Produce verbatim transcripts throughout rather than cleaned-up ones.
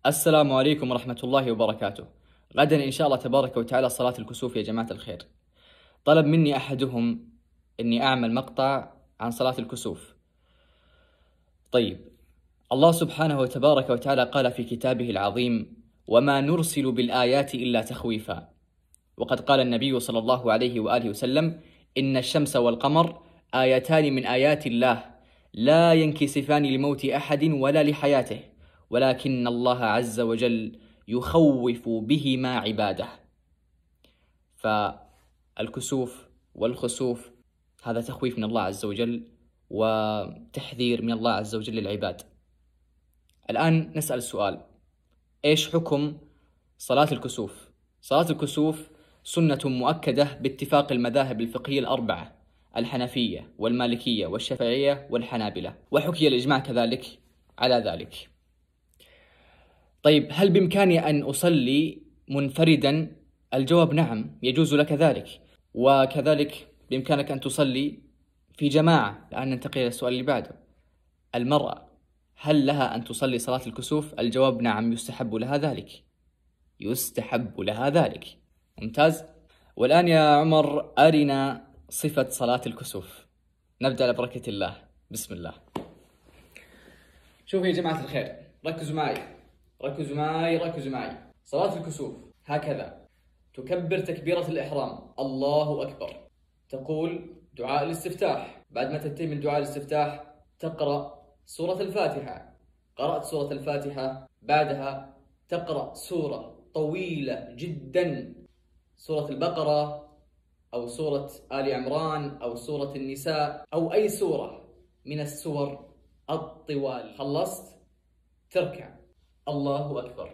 السلام عليكم ورحمة الله وبركاته. غدا إن شاء الله تبارك وتعالى صلاة الكسوف يا جماعة الخير. طلب مني أحدهم أني أعمل مقطع عن صلاة الكسوف. طيب، الله سبحانه وتبارك وتعالى قال في كتابه العظيم: وما نرسل بالآيات إلا تخويفا. وقد قال النبي صلى الله عليه وآله وسلم: إن الشمس والقمر آيتان من آيات الله لا ينكسفان لموت أحد ولا لحياته، ولكن الله عز وجل يخوف بهما عباده. فالكسوف والخسوف هذا تخويف من الله عز وجل وتحذير من الله عز وجل للعباد. الآن نسأل السؤال: إيش حكم صلاة الكسوف؟ صلاة الكسوف سنة مؤكدة باتفاق المذاهب الفقهية الأربعة: الحنفية والمالكية والشافعية والحنابلة، وحكي الإجماع كذلك على ذلك. طيب، هل بإمكاني أن أصلي منفردا؟ الجواب نعم، يجوز لك ذلك، وكذلك بإمكانك أن تصلي في جماعة. الآن ننتقل إلى السؤال اللي بعده: المرأة هل لها أن تصلي صلاة الكسوف؟ الجواب نعم، يستحب لها ذلك، يستحب لها ذلك. ممتاز. والآن يا عمر أرنا صفة صلاة الكسوف. نبدأ على بركة الله. بسم الله. شوفوا يا جماعة الخير، ركزوا معي ركزوا معي ركزوا معي. صلاة الكسوف هكذا: تكبر تكبيرة الإحرام، الله أكبر، تقول دعاء الاستفتاح، بعد ما تنتهي من دعاء الاستفتاح تقرأ سورة الفاتحة. قرأت سورة الفاتحة، بعدها تقرأ سورة طويلة جدا، سورة البقرة أو سورة آل عمران أو سورة النساء أو أي سورة من السور الطوال. خلصت تركع، الله أكبر،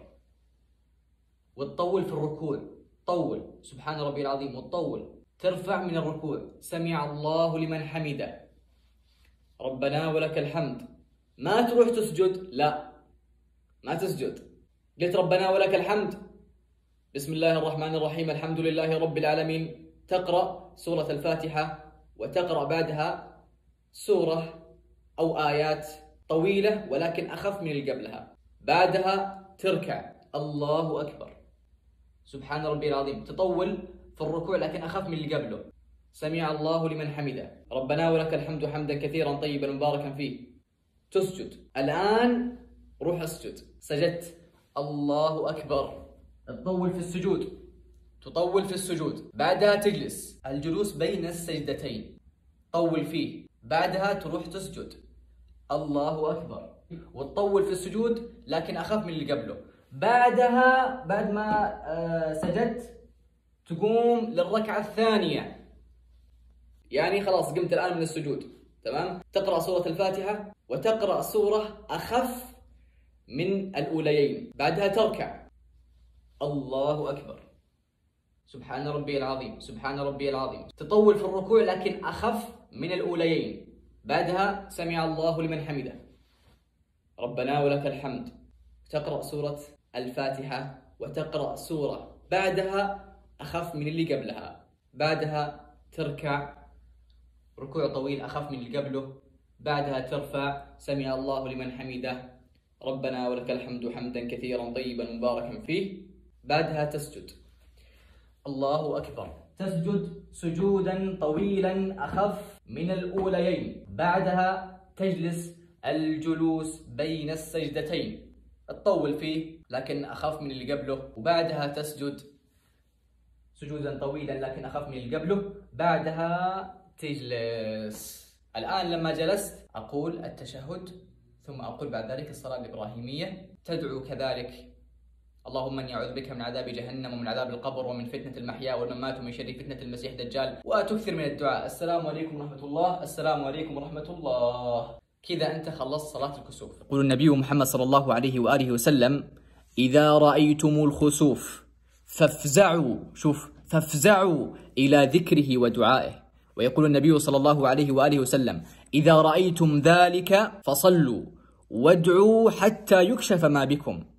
وتطول في الركوع، طول سبحان ربي العظيم، وتطول. ترفع من الركوع، سمع الله لمن حمده، ربنا ولك الحمد. ما تروح تسجد، لا ما تسجد. قلت ربنا ولك الحمد، بسم الله الرحمن الرحيم، الحمد لله رب العالمين، تقرأ سورة الفاتحة وتقرأ بعدها سورة أو آيات طويلة ولكن أخف من اللي قبلها، بعدها تركع، الله أكبر، سبحان ربي العظيم، تطول في الركوع لكن أخف من اللي قبله، سمع الله لمن حمده، ربنا ولك الحمد حمدا كثيرا طيبا مباركا فيه، تسجد. الآن روح اسجد، سجدت، الله أكبر، تطول في السجود، تطول في السجود، بعدها تجلس، الجلوس بين السجدتين طول فيه، بعدها تروح تسجد، الله أكبر، وتطول في السجود لكن أخف من اللي قبله. بعدها بعد ما آه سجدت تقوم للركعة الثانية، يعني خلاص قمت الآن من السجود، تمام؟ تقرأ سورة الفاتحة وتقرأ سورة أخف من الأوليين، بعدها تركع، الله أكبر، سبحان ربي العظيم، سبحان ربي العظيم، تطول في الركوع لكن أخف من الأوليين، بعدها سمع الله لمن حمده، ربنا ولك الحمد، تقرأ سورة الفاتحة وتقرأ سورة بعدها أخف من اللي قبلها، بعدها تركع ركوع طويل أخف من اللي قبله، بعدها ترفع، سمع الله لمن حمده، ربنا ولك الحمد حمدا كثيرا طيبا مباركا فيه، بعدها تسجد، الله أكبر، تسجد سجودا طويلا أخف من الأوليين، بعدها تجلس الجلوس بين السجدتين، تطول فيه لكن أخف من اللي قبله، وبعدها تسجد سجودا طويلا لكن أخف من اللي قبله، بعدها تجلس. الآن لما جلست أقول التشهد، ثم أقول بعد ذلك الصلاة الإبراهيمية، تدعو كذلك: اللهم إني أعوذ بك من عذاب جهنم ومن عذاب القبر ومن فتنة المحيا والممات ومن شر فتنة المسيح الدجال، وتكثر من الدعاء: السلام عليكم ورحمة الله، السلام عليكم ورحمة الله. كذا أنت خلصت صلاة الكسوف. يقول النبي محمد صلى الله عليه وآله وسلم: إذا رأيتم الخسوف فافزعوا، شوف، فافزعوا إلى ذكره ودعائه. ويقول النبي صلى الله عليه وآله وسلم: إذا رأيتم ذلك فصلوا وادعوا حتى يكشف ما بكم.